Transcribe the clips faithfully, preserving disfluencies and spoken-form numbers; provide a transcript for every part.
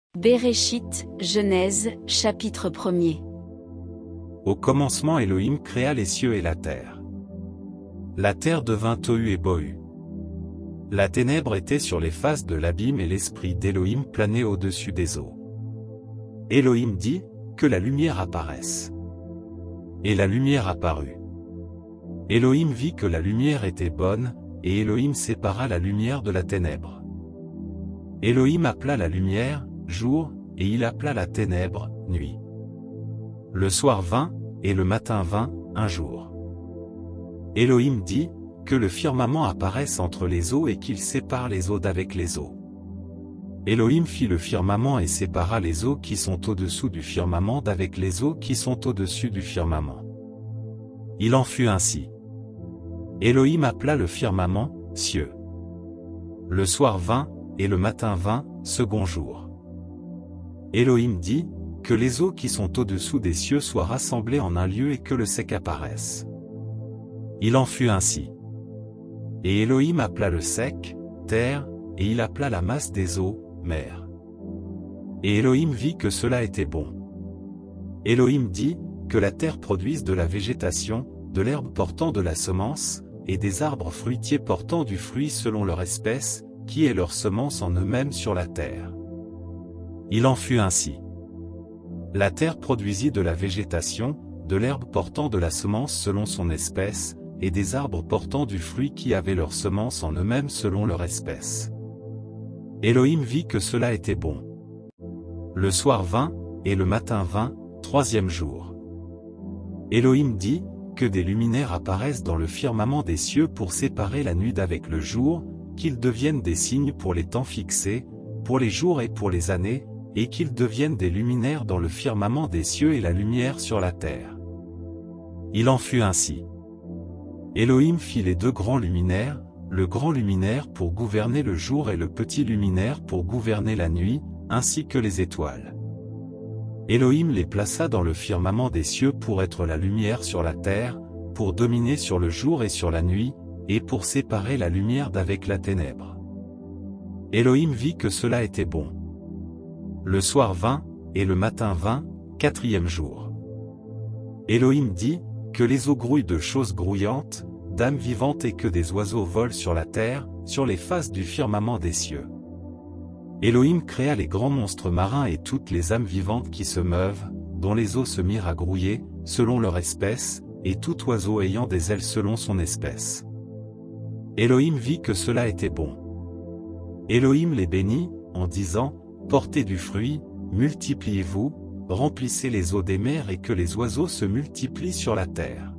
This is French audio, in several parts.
Béréchit, Genèse, chapitre premier. Au commencement Elohim créa les cieux et la terre. La terre devint tohu et bohu. La ténèbre était sur les faces de l'abîme et l'esprit d'Elohim planait au-dessus des eaux. Elohim dit, que la lumière apparaisse. Et la lumière apparut. Elohim vit que la lumière était bonne, et Elohim sépara la lumière de la ténèbre. Elohim appela la lumière, jour, et il appela la ténèbre, nuit. Le soir vint, et le matin vint, un jour. Elohim dit, que le firmament apparaisse entre les eaux et qu'il sépare les eaux d'avec les eaux. Elohim fit le firmament et sépara les eaux qui sont au-dessous du firmament d'avec les eaux qui sont au-dessus du firmament. Il en fut ainsi. Elohim appela le firmament, cieux. Le soir vint, et le matin vint, second jour. Elohim dit, que les eaux qui sont au-dessous des cieux soient rassemblées en un lieu et que le sec apparaisse. Il en fut ainsi. Et Elohim appela le sec, terre, et il appela la masse des eaux, mer. Et Elohim vit que cela était bon. Elohim dit, que la terre produise de la végétation, de l'herbe portant de la semence, et des arbres fruitiers portant du fruit selon leur espèce, qui est leur semence en eux-mêmes sur la terre. Il en fut ainsi. La terre produisit de la végétation, de l'herbe portant de la semence selon son espèce, et des arbres portant du fruit qui avaient leur semence en eux-mêmes selon leur espèce. Elohim vit que cela était bon. Le soir vint, et le matin vint, troisième jour. Elohim dit, que des luminaires apparaissent dans le firmament des cieux pour séparer la nuit d'avec le jour, qu'ils deviennent des signes pour les temps fixés, pour les jours et pour les années, et qu'ils deviennent des luminaires dans le firmament des cieux et la lumière sur la terre. Il en fut ainsi. Elohim fit les deux grands luminaires, le grand luminaire pour gouverner le jour et le petit luminaire pour gouverner la nuit, ainsi que les étoiles. Elohim les plaça dans le firmament des cieux pour être la lumière sur la terre, pour dominer sur le jour et sur la nuit, et pour séparer la lumière d'avec la ténèbre. Elohim vit que cela était bon. Le soir vint, et le matin vint, quatrième jour. Elohim dit, que les eaux grouillent de choses grouillantes, d'âmes vivantes et que des oiseaux volent sur la terre, sur les faces du firmament des cieux. Elohim créa les grands monstres marins et toutes les âmes vivantes qui se meuvent, dont les eaux se mirent à grouiller, selon leur espèce, et tout oiseau ayant des ailes selon son espèce. Elohim vit que cela était bon. Elohim les bénit, en disant, portez du fruit, multipliez-vous, remplissez les eaux des mers et que les oiseaux se multiplient sur la terre.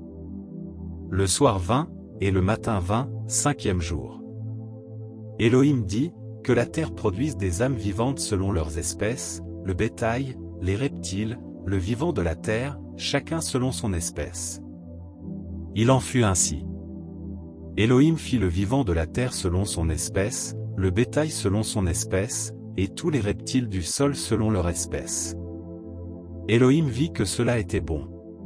Le soir vint, et le matin vint, cinquième jour. Elohim dit, que la terre produise des âmes vivantes selon leurs espèces, le bétail, les reptiles, le vivant de la terre, chacun selon son espèce. Il en fut ainsi. Elohim fit le vivant de la terre selon son espèce, le bétail selon son espèce, et tous les reptiles du sol selon leur espèce. Elohim vit que cela était bon.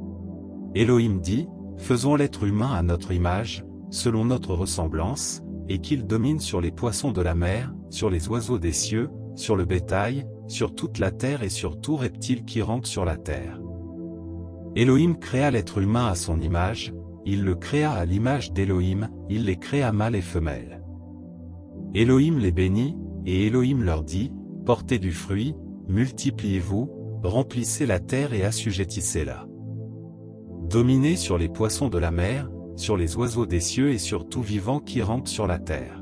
Elohim dit, faisons l'être humain à notre image, selon notre ressemblance, et qu'il domine sur les poissons de la mer, sur les oiseaux des cieux, sur le bétail, sur toute la terre et sur tout reptile qui rampe sur la terre. Elohim créa l'être humain à son image, il le créa à l'image d'Elohim, il les créa mâles et femelles. Elohim les bénit, et Elohim leur dit, portez du fruit, multipliez-vous, remplissez la terre et assujettissez-la. Dominez sur les poissons de la mer, sur les oiseaux des cieux et sur tout vivant qui rampe sur la terre.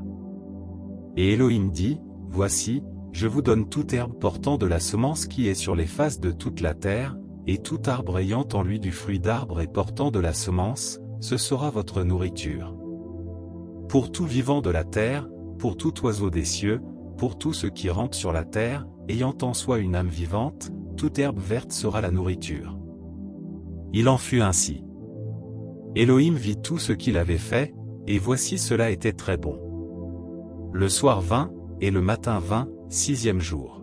Et Elohim dit, voici, je vous donne toute herbe portant de la semence qui est sur les faces de toute la terre, et tout arbre ayant en lui du fruit d'arbre et portant de la semence, ce sera votre nourriture. Pour tout vivant de la terre, pour tout oiseau des cieux, pour tout ce qui rampe sur la terre, ayant en soi une âme vivante, toute herbe verte sera la nourriture. Il en fut ainsi. Elohim vit tout ce qu'il avait fait, et voici cela était très bon. Le soir vint, et le matin vint, sixième jour.